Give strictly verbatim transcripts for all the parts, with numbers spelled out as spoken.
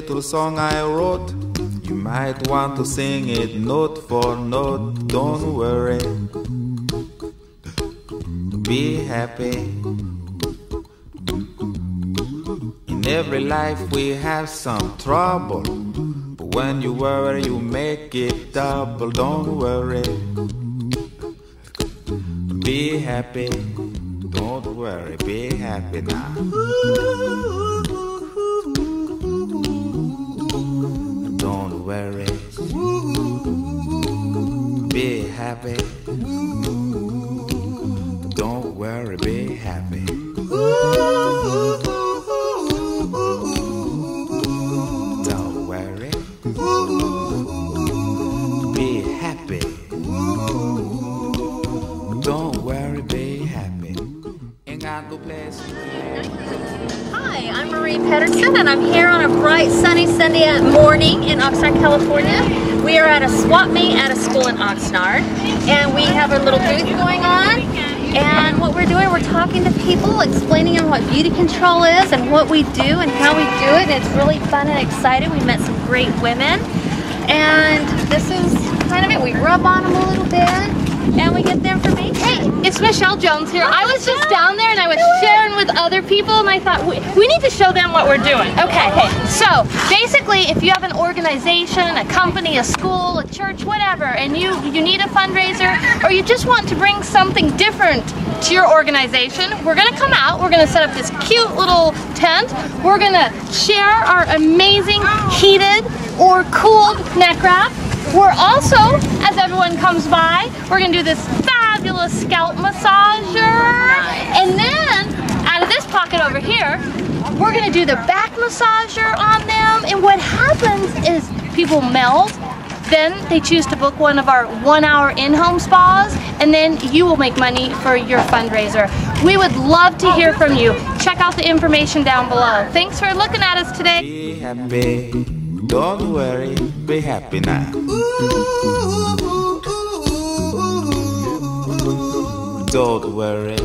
little song I wrote. You might want to sing it note for note. Don't worry, be happy. In every life we have some trouble, but when you worry you make it double. Don't worry, be happy. Don't worry, be happy now. Don't worry, be happy. Don't worry, be happy. Don't worry, be happy. Don't worry, be happy. Ain't got no place. Hi, I'm Marie Pedersen, and I'm here on a bright, sunny Sunday morning in Oxnard, California. We are at a swap meet at a school in Oxnard, and we have a little booth going on. And what we're doing, we're talking to people, explaining them what beauty control is and what we do and how we do it. And it's really fun and exciting. We met some great women, and this is kind of it. We rub on them a little bit, and we get the information. Hey, it's Michelle Jones here. I was just down there and I was sharing with other people, and I thought we, we need to show them what we're doing. Okay, so basically if you have an organization, a company, a school, a church, whatever, and you, you need a fundraiser, or you just want to bring something different to your organization, we're going to come out, we're going to set up this cute little tent, we're going to share our amazing heated or cooled neck wrap. We're also, as everyone comes by, we're going to do this fabulous scalp massager. And then, out of this pocket over here, we're going to do the back massager on them. And what happens is people meld, then they choose to book one of our one-hour in-home spas, and then you will make money for your fundraiser. We would love to hear from you. Check out the information down below. Thanks for looking at us today. Be happy. Don't worry, be happy now. Don't worry,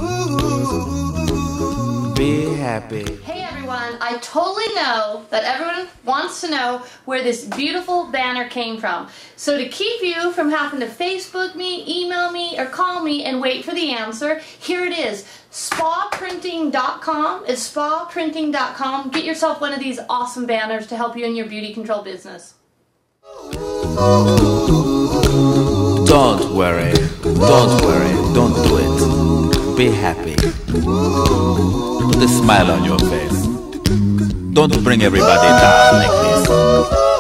be happy. Hey everyone, I totally know that everyone wants to know where this beautiful banner came from. So to keep you from having to Facebook me, email me, or call me and wait for the answer, here it is. spa printing dot com is spa printing dot com. Get yourself one of these awesome banners to help you in your beauty control business. Don't worry, don't worry, don't do it. Be happy. Put a smile on your face. Don't bring everybody down like this.